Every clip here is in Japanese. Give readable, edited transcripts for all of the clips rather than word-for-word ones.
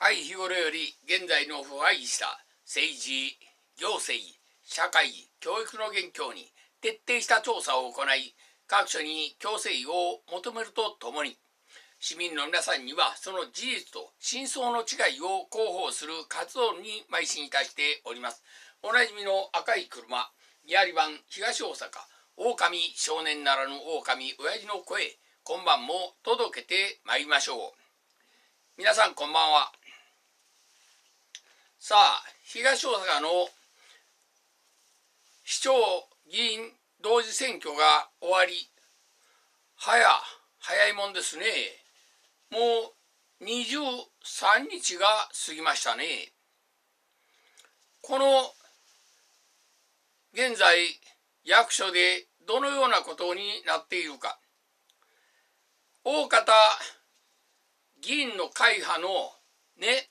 日頃より現在の腐敗した政治、行政、社会、教育の現況に徹底した調査を行い、各所に共生を求めるとともに、市民の皆さんにはその事実と真相の違いを広報する活動に邁進いたしております。おなじみの赤い車、リアリ版東大阪、狼少年ならぬ狼親父の声、今晩も届けてまいりましょう。皆さんこんばんは。さあ、東大阪の市長議員同時選挙が終わり、早いもんですね。もう23日が過ぎましたね。この現在役所でどのようなことになっているか。大方議員の会派のね、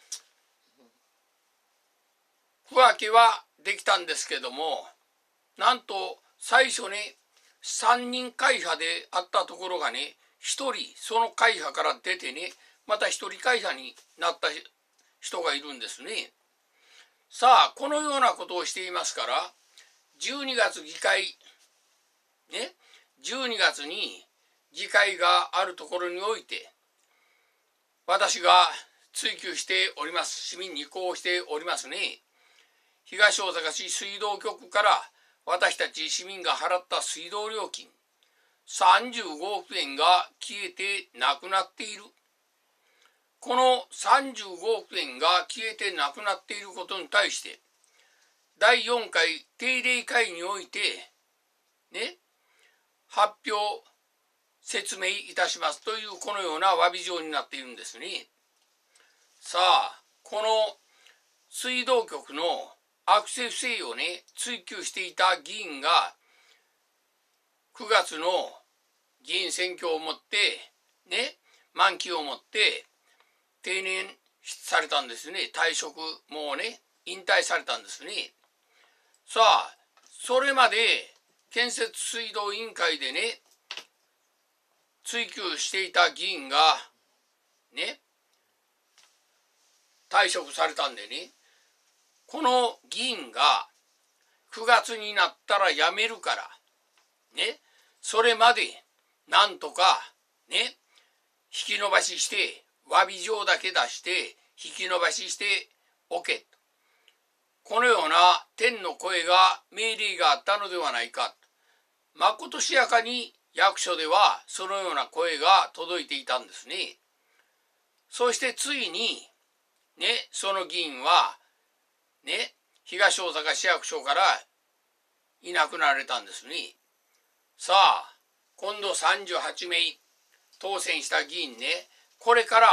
区分けはできたんですけども、なんと最初ね、3人会派であったところがね、1人その会派から出てね、また1人会派になった人がいるんですね。さあ、このようなことをしていますから、12月議会ね、12月に議会があるところにおいて、私が追及しております、市民にこうしておりますね。東大阪市水道局から私たち市民が払った水道料金35億円が消えてなくなっている。この35億円が消えてなくなっていることに対して第4回定例会においてね、発表説明いたしますというこのような詫び状になっているんですね。さあ、この水道局の悪性不正をね、追及していた議員が9月の議員選挙をもってね、満期をもって定年されたんですね。退職、もうね、引退されたんですね。さあ、それまで建設水道委員会でね、追及していた議員がね、退職されたんでね、この議員が9月になったら辞めるからね、それまでなんとかね、引き延ばしして詫び状だけ出して引き延ばししておけと、このような天の声が命令があったのではないか。まことしやかに役所ではそのような声が届いていたんですね。そしてついにね、その議員はね、東大阪市役所からいなくなられたんですね。さあ、今度38名当選した議員ね、これから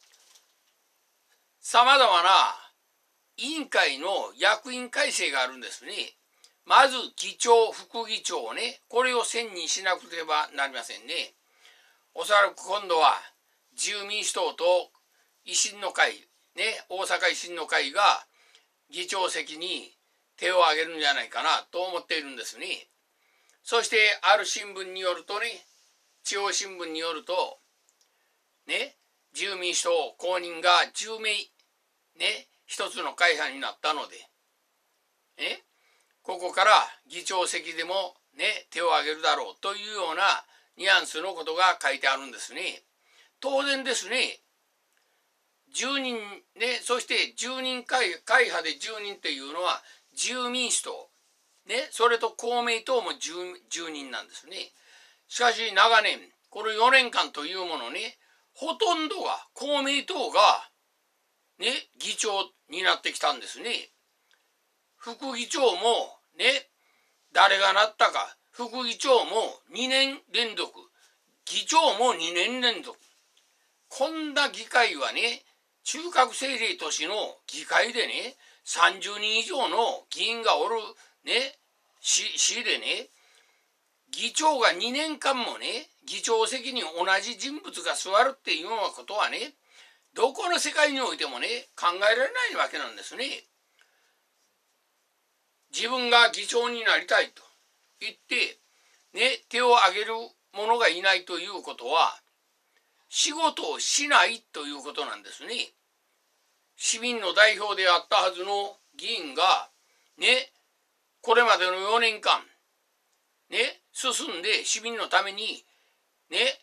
さまざまな委員会の役員改正があるんですね。まず議長、副議長をね、これを選任しなくてはなりませんね。おそらく今度は自由民主党と維新の会ね、大阪維新の会が議長席に手を挙げるんじゃないかなと思っているんですね。そしてある新聞によるとね、地方新聞によるとね、自由民主党公認が10名ね、一つの会派になったのでね、ここから議長席でもね、手を挙げるだろうというようなニュアンスのことが書いてあるんですね。当然ですね、10人ね、そして10人会派で10人っていうのは自由民主党ね、それと公明党も 10人なんですね。しかし長年この4年間というものね、ほとんどが公明党がね、議長になってきたんですね。副議長もね、誰がなったか、副議長も2年連続、議長も2年連続。こんな議会はね、中核政令都市の議会でね、30人以上の議員がおるね、市でね、議長が2年間もね、議長席に同じ人物が座るっていうようなことはね、どこの世界においてもね、考えられないわけなんですね。自分が議長になりたいと言ってね、手を挙げる者がいないということは仕事をしないということなんですね。 市民の代表であったはずの議員がね、これまでの4年間ね、進んで市民のためにね、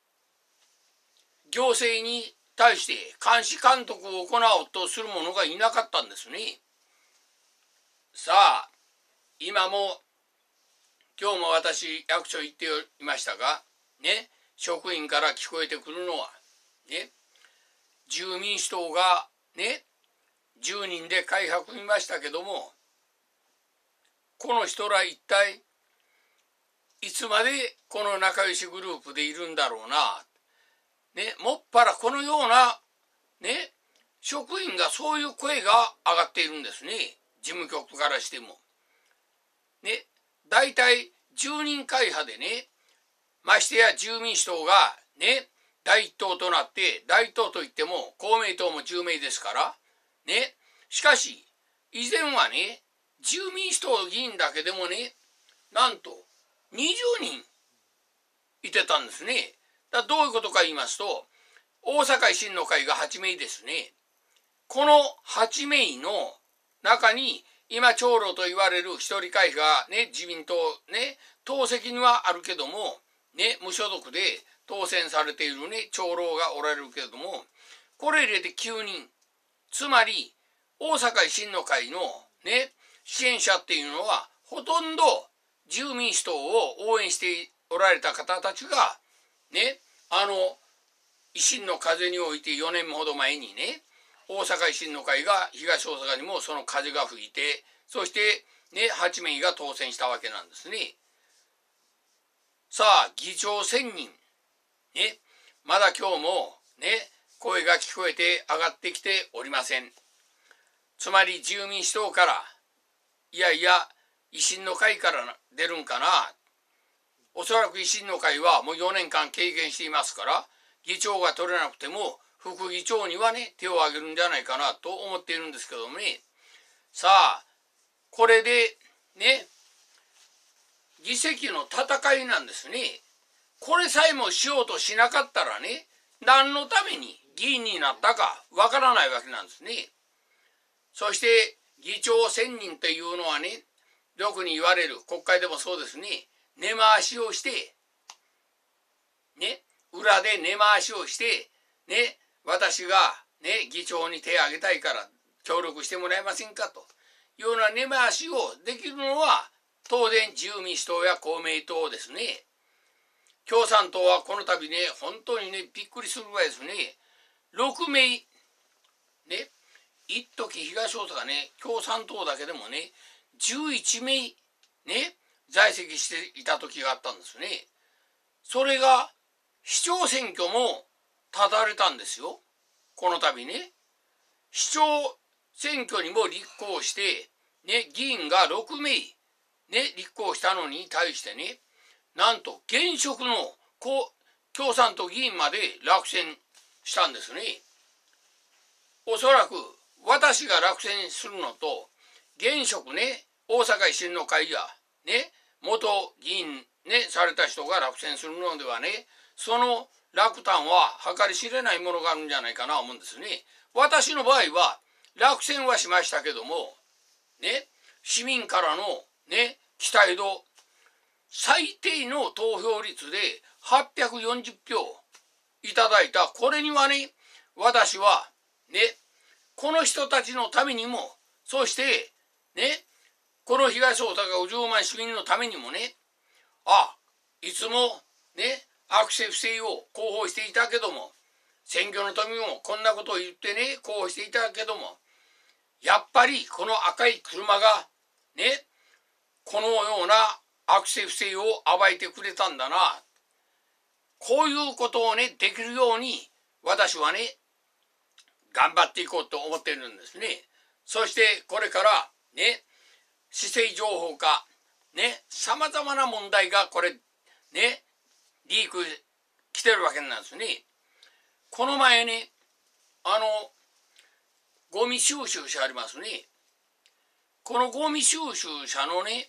行政に対して監視監督を行おうとする者がいなかったんですね。さあ、今も今日も私役所行っていましたがね、職員から聞こえてくるのはね、自由民主党がね、10人で会派組みましたけども、この人ら一体いつまでこの仲良しグループでいるんだろうな、ね、もっぱらこのようなね、職員がそういう声が上がっているんですね、事務局からしても。ね、大体10人会派でね、ましてや自由民主党がね、第一党となって、第一党といっても公明党も10名ですからね、しかし以前はね、自由民主党議員だけでもね、なんと20人いてたんですね。だどういうことか言いますと、大阪維新の会が8名ですね。この8名の中に今長老と言われる一人会がね、自民党ね、党籍にはあるけどもね、無所属で当選されているね、長老がおられるけれども、これ入れて9人、つまり大阪維新の会のね、支援者っていうのはほとんど自由民主党を応援しておられた方たちがね、維新の風において4年ほど前にね、大阪維新の会が東大阪にもその風が吹いて、そしてね、8名が当選したわけなんですね。さあ、議長1000人ね、まだ今日もね、声が聞こえて上がってきておりません。つまり自由民主党から、いやいや維新の会から出るんかな。おそらく維新の会はもう4年間経験していますから、議長が取れなくても副議長にはね、手を挙げるんじゃないかなと思っているんですけどもね。さあ、これでね、議席の戦いなんですね。これさえもしようとしなかったらね、何のために議員になったかわからないわけなんですね。そして議長1000人というのはね、よくに言われる国会でもそうですね、根回しをしてね、裏で根回しをしてね、私がね、議長に手を挙げたいから協力してもらえませんかというような根回しをできるのは当然自由民主党や公明党ですね。共産党はこの度ね、本当にね、びっくりするぐらいですね、6名ね、一時東大阪ね、共産党だけでもね、11名ね、在籍していた時があったんですね。それが市長選挙も立たれたんですよ、この度ね。市長選挙にも立候補してね、議員が6名ね、立候補したのに対してね、なんと現職の共産党議員まで落選したんですね。おそらく私が落選するのと、現職ね、大阪維新の会やね、元議員ね、された人が落選するのではね、その落胆は計り知れないものがあるんじゃないかなと思うんですね。私の場合は落選はしましたけどもね、市民からのね、期待度最低の投票率で840票いただいた。これにはね、私はね、この人たちのためにも、そしてね、この東大阪50万市民のためにもね、いつもね、悪性不正を広報していたけども、選挙の時もこんなことを言ってね、広報していたけども、やっぱりこの赤い車がね、このような悪性不正を暴いてくれたんだな。こういうことをね、できるように私はね、頑張っていこうと思っているんですね。そしてこれからね、市政情報化ね、さまざまな問題がこれね、リーク来てるわけなんですね。この前ね、ゴミ収集車ありますね。このゴミ収集車のね、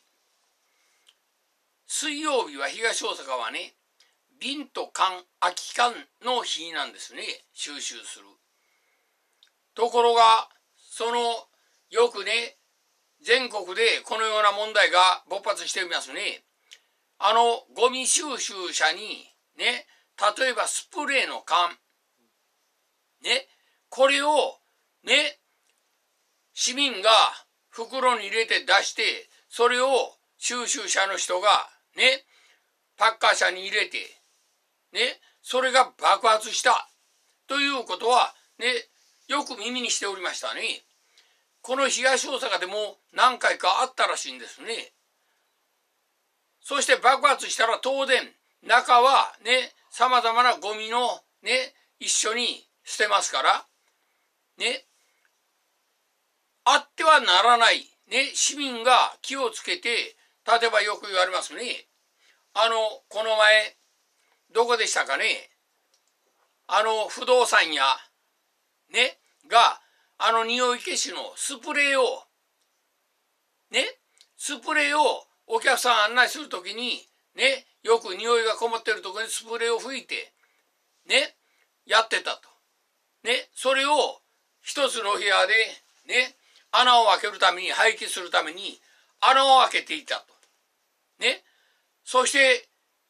水曜日は東大阪はね、瓶と缶空き缶の日なんですね、収集する。 ところが、よくね、全国でこのような問題が勃発していますね。ゴミ収集車に、ね、例えばスプレーの缶、ね、これを、ね、市民が袋に入れて出して、それを収集車の人が、ね、パッカー車に入れて、ね、それが爆発したということは、ね、よく耳にしておりましたね。この東大阪でも何回かあったらしいんですね。そして爆発したら当然、中はね、様々なゴミのね、一緒に捨てますから、ね、あってはならない、ね、市民が気をつけて、例えばよく言われますね。この前、どこでしたかね。不動産屋、ね、が、匂い消しのスプレーを、ね、スプレーをお客さん案内するときに、ね、よく匂いがこもってるところにスプレーを吹いて、ね、やってたと。ね、それを一つの部屋で、ね、穴を開けるために、排気するために、穴を開けていたと。ね、そして、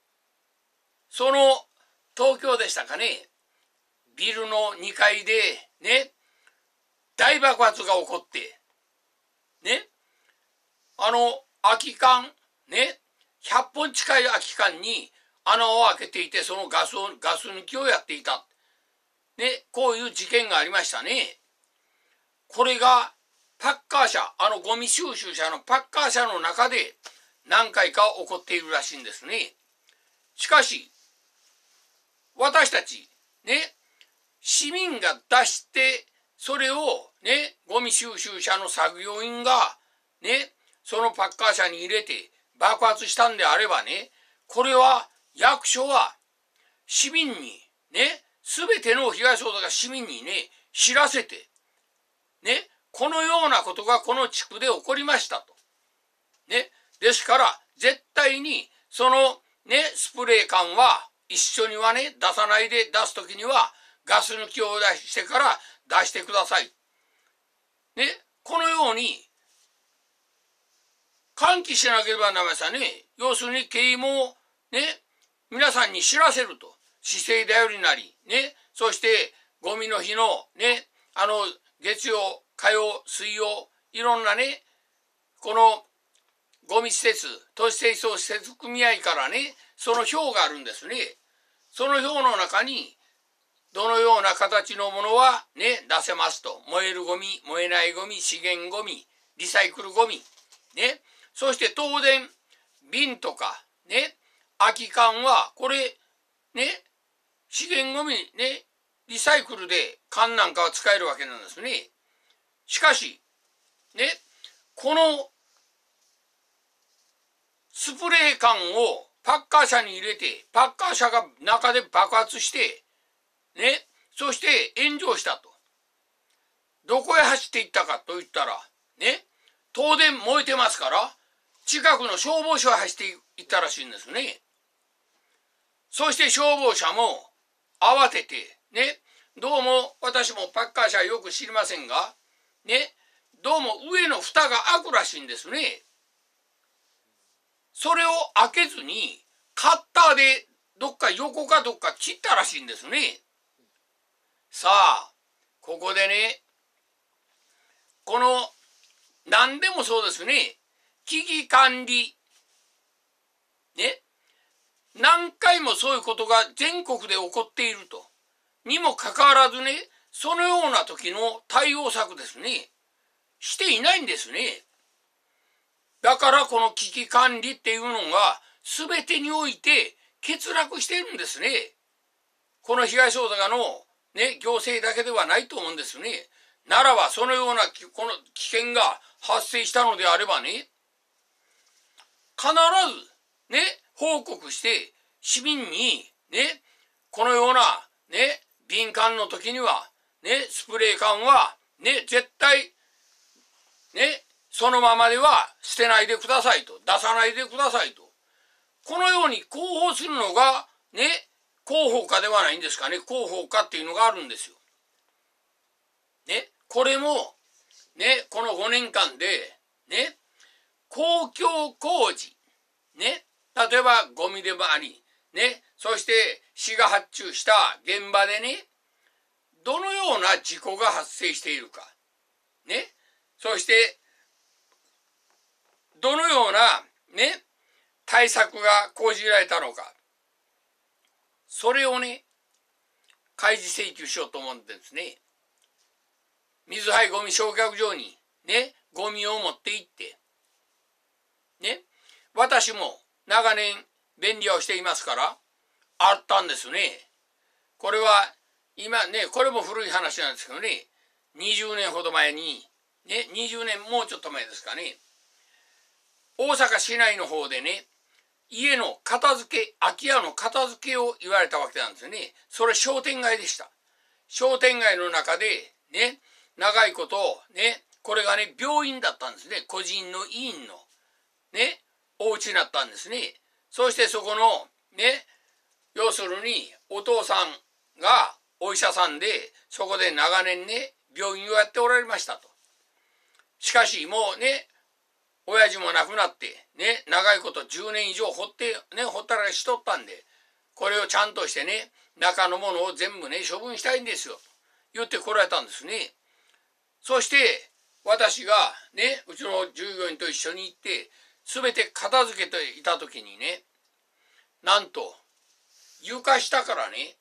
東京でしたかね、ビルの2階で、ね、大爆発が起こって、ね、空き缶、ね、100本近い空き缶に穴を開けていて、そのガス抜きをやっていた。ね、こういう事件がありましたね。これがパッカー車、ゴミ収集車のパッカー車の中で何回か起こっているらしいんですね。しかし、私たち、ね、市民が出して、それをね、ゴミ収集車の作業員が、ね、そのパッカー車に入れて爆発したんであればね、これは役所は市民に、ね、すべての東大阪市民にね、知らせて、ね、このようなことがこの地区で起こりましたと。ね、ですから、絶対に、ね、スプレー缶は一緒にはね、出さないで、出すときには、ガス抜きを出してから出してください。ね、このように、喚起しなければなりませんね。要するに、啓蒙、ね、皆さんに知らせると。市政頼りなり、ね、そして、ゴミの日の、ね、月曜、火曜、水曜、いろんなね、この、ゴミ施設、都市清掃施設組合からね、その表があるんですね。その表の中に、どのような形のものはね、出せますと。燃えるゴミ、燃えないゴミ、資源ゴミ、リサイクルゴミ。ね。そして当然、瓶とか、ね、空き缶は、これ、ね、資源ゴミ、ね、リサイクルで缶なんかは使えるわけなんですね。しかし、ね、このスプレー缶をパッカー車に入れて、パッカー車が中で爆発して、ね、そして炎上したと。どこへ走っていったかと言ったら、ね、当然燃えてますから、近くの消防署へ走っていったらしいんですね。そして消防車も慌てて、ね、どうも私もパッカー車よく知りませんが、ね、どうも上の蓋が開くらしいんですね。それを開けずに、カッターでどっか横かどっか切ったらしいんですね。さあ、ここでね、何でもそうですね、危機管理、ね、何回もそういうことが全国で起こっていると。にもかかわらずね、そのような時の対応策ですね、していないんですね。だからこの危機管理っていうのが全てにおいて欠落しているんですね。この東大阪のね、行政だけではないと思うんですね。ならばそのようなこの危険が発生したのであればね、必ずね、報告して市民にね、このようなね、敏感の時にはね、スプレー缶はね、絶対ね、そのままでは捨てないでくださいと、出さないでくださいと。このように広報するのがね、広報課ではないんですかね。広報課っていうのがあるんですよ。ね、 これもね、この5年間でね、公共工事ね、例えばゴミでもありね、そして市が発注した現場でね、どのような事故が発生しているかね、そしてどのようなね、対策が講じられたのか、それをね、開示請求しようと思うんですね。水灰ゴミ焼却場にね、ゴミを持って行ってね、私も長年便利をしていますからあったんですね。これは今ね、これも古い話なんですけどね、20年ほど前にね、20年もうちょっと前ですかね、大阪市内の方でね、家の片付け、空き家の片付けを言われたわけなんですよね。それ商店街でした。商店街の中でね、長いことね、これがね、病院だったんですね。個人の医院のね、お家になったんですね。そしてそこのね、要するにお父さんがお医者さんで、そこで長年ね、病院をやっておられましたと。しかしもうね、親父も亡くなってね、長いこと10年以上ほったらかしとったんで、これをちゃんとしてね、中のものを全部ね、処分したいんですよと言ってこられたんですね。そして私がね、うちの従業員と一緒に行って全て片付けていた時にね、なんと床下からね、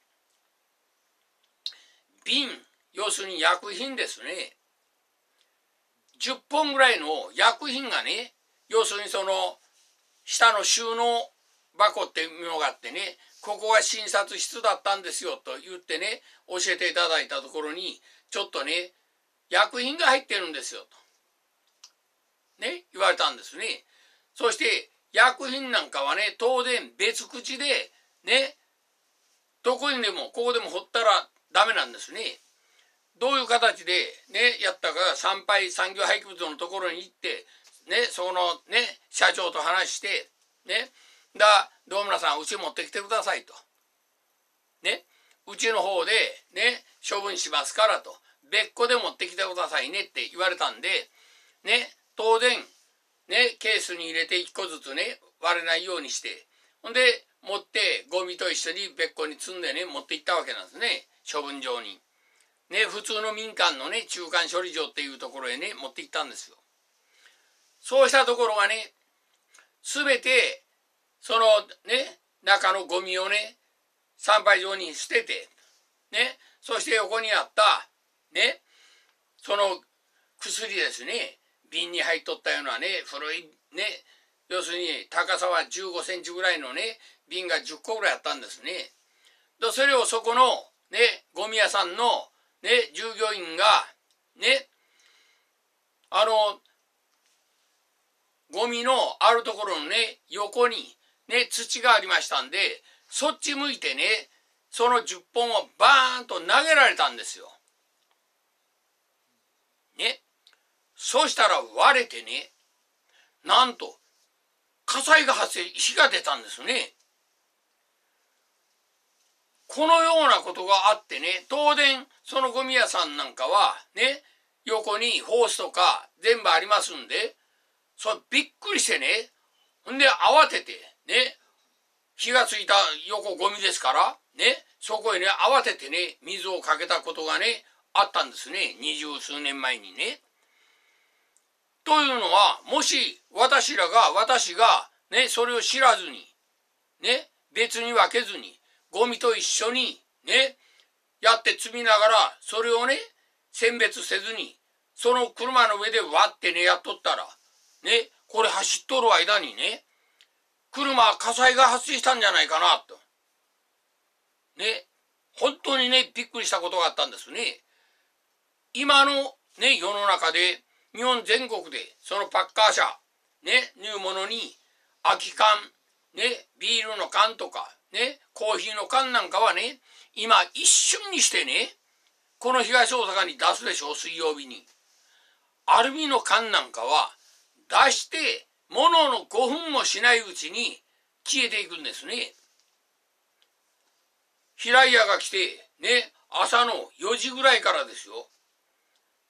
瓶、要するに薬品ですね、10本ぐらいの薬品がね、要するにその下の収納箱っていうのがあってね、ここが診察室だったんですよと言ってね、教えていただいたところに、ちょっとね、薬品が入ってるんですよとね、言われたんですね。そして薬品なんかはね、当然別口でね、どこにでもここでも掘ったらダメなんですね。どういう形でね、やったか、産業廃棄物のところに行ってね、そのね、社長と話してね、堂村さんうち持ってきてくださいとね、うちの方でね、処分しますからと、別個で持ってきてくださいねって言われたんでね、当然ね、ケースに入れて1個ずつね、割れないようにして、ほんで持ってゴミと一緒に別個に積んでね、持って行ったわけなんですね、処分場にね。普通の民間のね、中間処理場っていうところへね、持って行ったんですよ。そうしたところがね、全てそのね、中のゴミをね、産廃場に捨ててね、そして横にあったね、その薬ですね、瓶に入っとったようなね、古いね、要するに高さは15センチぐらいのね、瓶が10個ぐらいあったんですね。でそれをそこのね、ゴミ屋さんのね、従業員がね、ゴミのあるところのね、横にね、土がありましたんで、そっち向いてね、その10本をバーンと投げられたんですよ。ね。そうしたら割れてね、なんと火災が発生、火が出たんですね。このようなことがあってね、当然そのゴミ屋さんなんかはね、横にホースとか全部ありますんで、びっくりしてね、ほんで慌ててね、火がついた横ゴミですからね、そこへね、慌ててね、水をかけたことがね、あったんですね、20数年前にね。というのは、もし私がね、それを知らずにね、別に分けずにゴミと一緒にね、やって積みながら、それをね、選別せずにその車の上で割ってね、やっとったらね、これ走っとる間にね、火災が発生したんじゃないかなとね、本当にね、びっくりしたことがあったんですね。今のね、世の中で日本全国でそのパッカー車ね、いうものに空き缶ね、ビールの缶とかね、コーヒーの缶なんかはね、今一瞬にしてね、この東大阪に出すでしょ、水曜日に。アルミの缶なんかは出してものの5分もしないうちに消えていくんですね。平井屋が来てね、朝の4時ぐらいからですよ。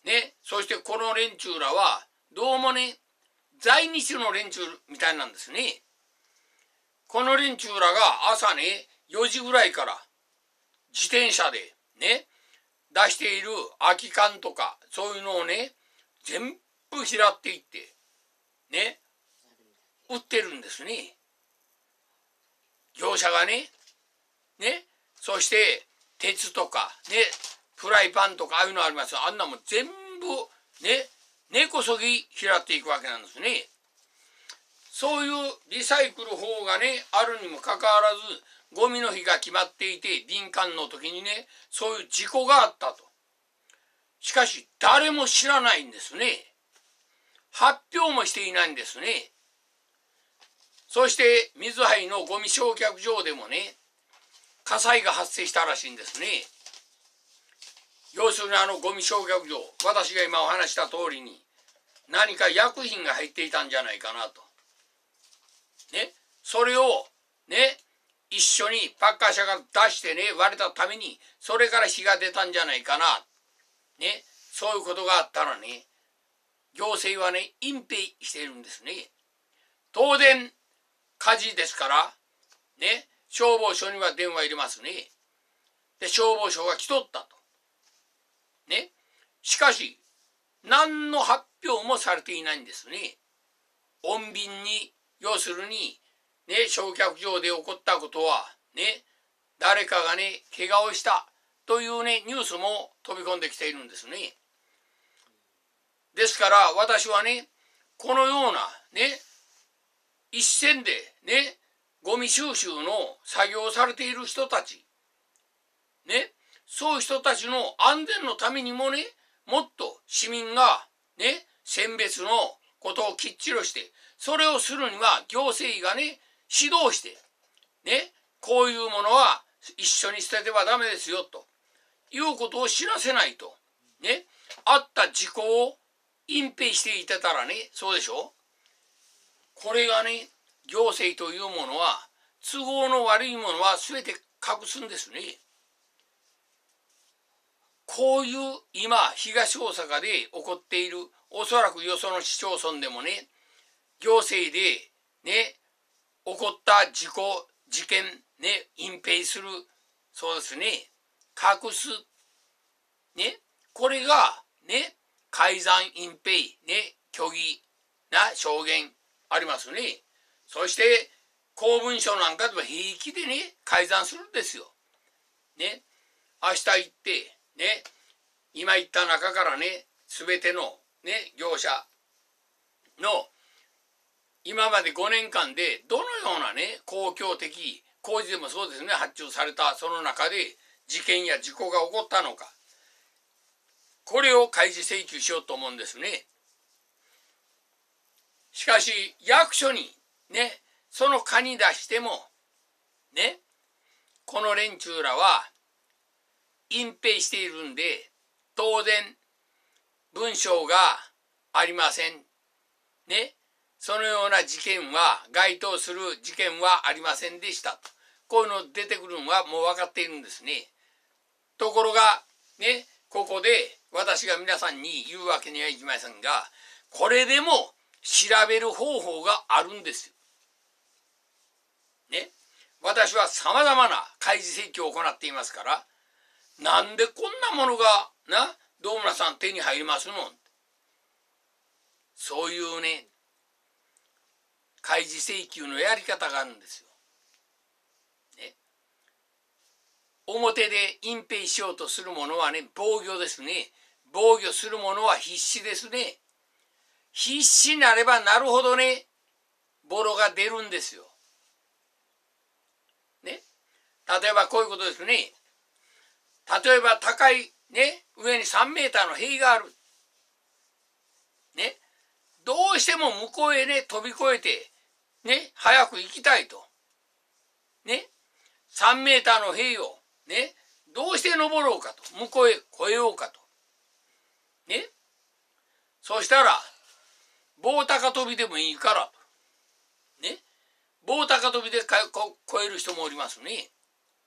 ね、そしてこの連中らは、どうもね、在日の連中みたいなんですね。この連中らが朝ね、4時ぐらいから自転車でね、出している空き缶とか、そういうのをね、全部拾っていって、ね、売ってるんですね。業者がね、そして鉄とか、ね、フライパンとかああいうのありますよ。あんなもん全部、ね、根こそぎ拾っていくわけなんですね。そういうリサイクル法がね、あるにもかかわらず、ゴミの日が決まっていて、林間の時にね、そういう事故があったと。しかし、誰も知らないんですね。発表もしていないんですね。そして、水灰のゴミ焼却場でもね、火災が発生したらしいんですね。要するにゴミ焼却場、私が今お話した通りに、何か薬品が入っていたんじゃないかなと。ね、それをね、一緒にパッカー車が出してね、割れたために、それから火が出たんじゃないかな。ね、そういうことがあったらね、行政はね、隠蔽しているんですね。当然、火事ですから、ね、消防署には電話入れますね。で、消防署が来とったと。ね。しかし、何の発表もされていないんですね。穏便に、要するに、ね、焼却場で起こったことは、ね、誰かがね、怪我をしたというね、ニュースも飛び込んできているんですね。ですから、私はね、このような、ね、一線で、ね、ゴミ収集の作業をされている人たち、ね、そういう人たちの安全のためにもね、もっと市民が、ね、選別のことをきっちりして、それをするには行政がね、指導して、ね、こういうものは一緒に捨ててはダメですよ、ということを知らせないと、ね、あった事故を隠蔽していてたらね、そうでしょ。これがね、行政というものは、都合の悪いものは全て隠すんですね。こういう今、東大阪で起こっている、おそらくよその市町村でもね、行政でね、起こった事故、事件、ね、隠蔽する、そうですね、隠す、ね、これが、ね、改ざん隠蔽、ね、虚偽な証言ありますね。そして、公文書なんかでは平気でね、改ざんするんですよ。ね、明日行って、ね、今言った中からね、すべてのね、業者の今まで5年間でどのようなね、公共的工事でもそうですね、発注されたその中で事件や事故が起こったのか、これを開示請求しようと思うんですね。しかし役所にね、その課に出してもね、この連中らは隠蔽しているんで、当然文章がありませんね。そのような事件は、該当する事件はありませんでしたと。こういうの出てくるのはもう分かっているんですね。ところがね、ここで私が皆さんに言うわけにはいきませんが、これでも調べる方法があるんですよ。ね。私は様々な開示請求を行っていますから、なんでこんなものがな、堂村さん手に入りますの？そういうね、開示請求のやり方があるんですよ。ね、表で隠蔽しようとするものはね、防御ですね。防御するものは必死ですね。必死になればなるほどね、ボロが出るんですよ。ね。例えばこういうことですね。例えば高いね、上に3メーターの塀がある。ね。どうしても向こうへね、飛び越えて、ね、早く行きたいと。ね。3メーターの塀を、ね、どうして登ろうかと。向こうへ越えようかと。ね。そしたら、棒高跳びでもいいからと。ね。棒高跳びで越える人もおりますね。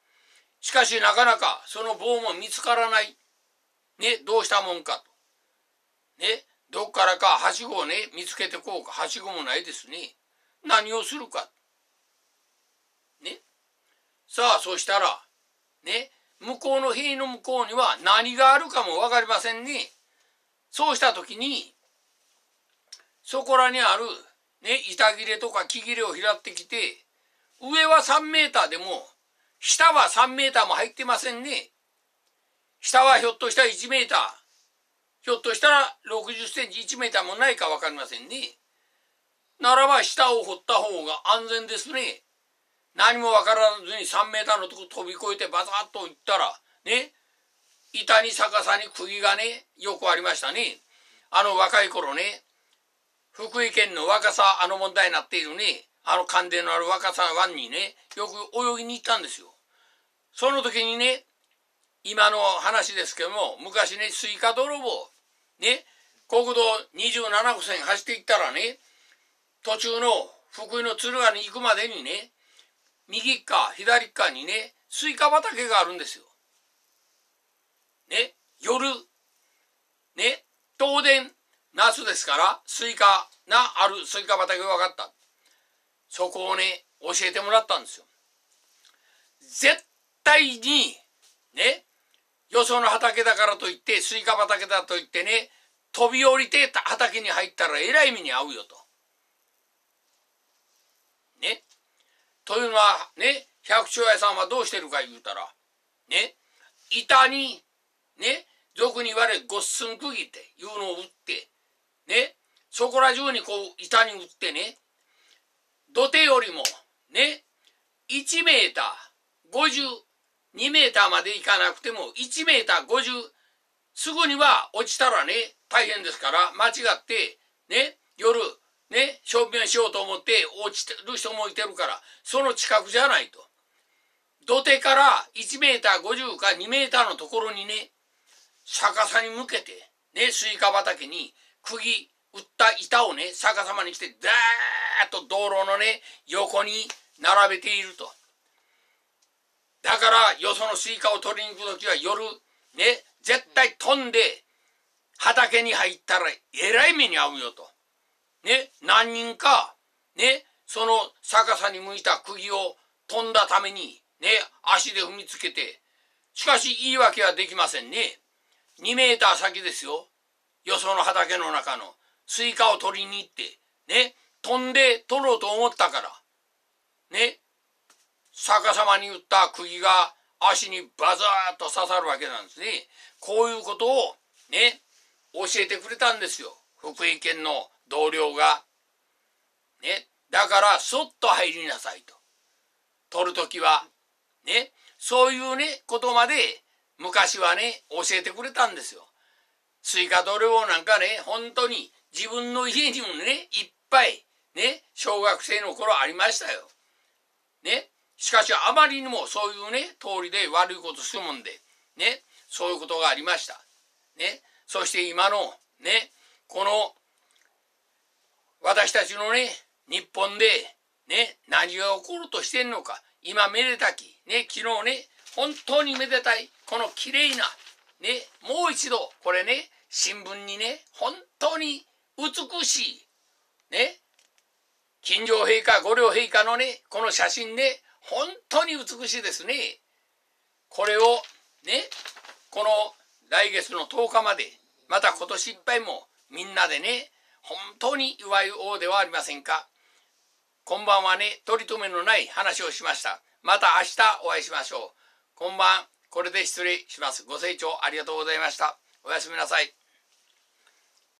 しかしなかなかその棒も見つからない。ね、どうしたもんかと。 ね、どっからかはしごをね、見つけてこうか、はしごもないですね。何をするか。ね。さあ、そしたら、ね、向こうの塀の向こうには何があるかもわかりませんね。そうした時に、そこらにある、ね、板切れとか木切れを拾ってきて、上は3メーターでも、下は3メーターも入ってませんね。下はひょっとしたら1メーター、ひょっとしたら60センチ1メーターもないか分かりませんね。ならば下を掘った方が安全ですね。何も分からずに3メーターのとこ飛び越えてバサッといったら、ね、板に逆さに釘がね、よくありましたね。若い頃ね、福井県の若狭問題になっているね、関連のある若狭湾にね、よく泳ぎに行ったんですよ。その時にね、今の話ですけども、昔ね、スイカ泥棒、ね、国道27号線走っていったらね、途中の福井の敦賀に行くまでにね、右か左かにね、スイカ畑があるんですよ。ね、夜、ね、東電、夏ですから、スイカあるスイカ畑が分かった。そこをね、教えてもらったんですよ。絶対に、ね、よその畑だからといって、スイカ畑だといってね、飛び降りて畑に入ったらえらい目に遭うよと。ね。というのはね、百姓屋さんはどうしてるか言うたら、ね、板に、ね、俗に言われるごっすん釘っていうのを打って、ね、そこら中にこう板に打ってね、土手よりもね、1メーター50、2メーターまでいかなくても1メーター50、すぐには落ちたらね、大変ですから、間違って、ね、夜、ね、小便しようと思って落ちてる人もいてるから、その近くじゃないと。土手から1メーター50か2メーターのところにね、逆さに向けて、ね、スイカ畑に釘打った板をね、逆さまにしてダーッと道路のね、横に並べていると。だからよそのスイカを取りに行く時は夜ね、絶対飛んで畑に入ったらえらい目に遭うよと。ね、何人かね、その逆さに向いた釘を飛んだためにね、足で踏みつけて、しかし言い訳はできませんね。2メーター先ですよ。よその畑の中のスイカを取りに行ってね、飛んで取ろうと思ったからね、逆さまに打った釘が足にバザーッと刺さるわけなんですね。こういうことをね、教えてくれたんですよ。福井県の同僚が。ね、だからそっと入りなさいと。取るときは。ね、そういうね、ことまで昔はね、教えてくれたんですよ。スイカ泥棒なんかね、本当に自分の家にもね、いっぱいね、小学生の頃ありましたよ。ね。しかしあまりにもそういうね、通りで悪いことするもんで、ね、そういうことがありました。ね。そして今のね、この私たちのね、日本でね、何が起こるとしてんのか、今めでたき、ね、昨日ね、本当にめでたい、この綺麗な、ね、もう一度、これね、新聞にね、本当に美しい、ね、金城陛下、五両陛下のね、この写真ね、本当に美しいですね。これをね、この来月の10日まで、また今年いっぱいもみんなでね、本当に祝いおうではありませんか。こんばんはね、取り留めのない話をしました。また明日お会いしましょう。こんばん、これで失礼します。ご清聴ありがとうございました。おやすみなさい。